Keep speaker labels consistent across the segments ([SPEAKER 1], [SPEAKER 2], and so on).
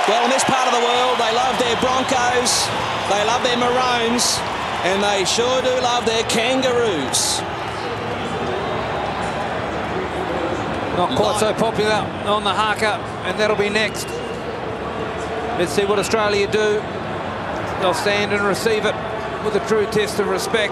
[SPEAKER 1] Well, in this part of the world, they love their Broncos, they love their Maroons, and they sure do love their Kangaroos.
[SPEAKER 2] Not quite so popular on the haka, and that'll be next. Let's see what Australia do. They'll stand and receive it with a true test of respect.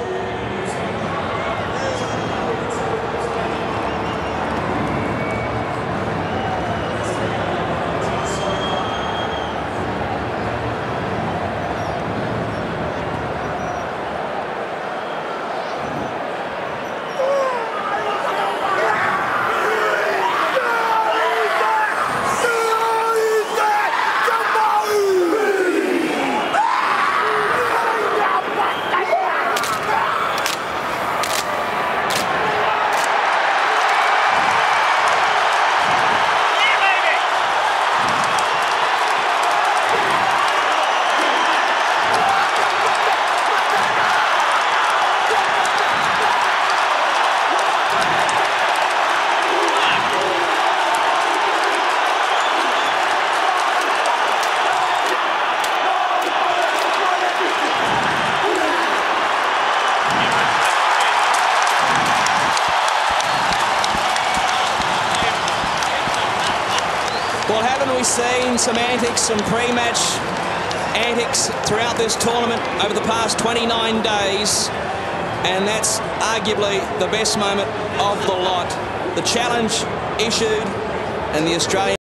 [SPEAKER 1] Well, haven't we seen some antics, some pre-match antics throughout this tournament over the past 29 days? And that's arguably the best moment of the lot. The challenge issued and the Australian